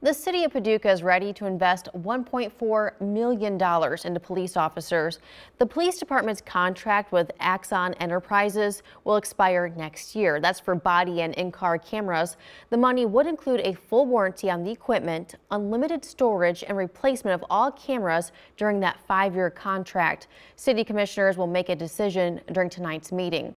The city of Paducah is ready to invest $1.4 million into police officers. The police department's contract with Axon Enterprises will expire next year. That's for body and in-car cameras. The money would include a full warranty on the equipment, unlimited storage, and replacement of all cameras during that 5-year contract. City commissioners will make a decision during tonight's meeting.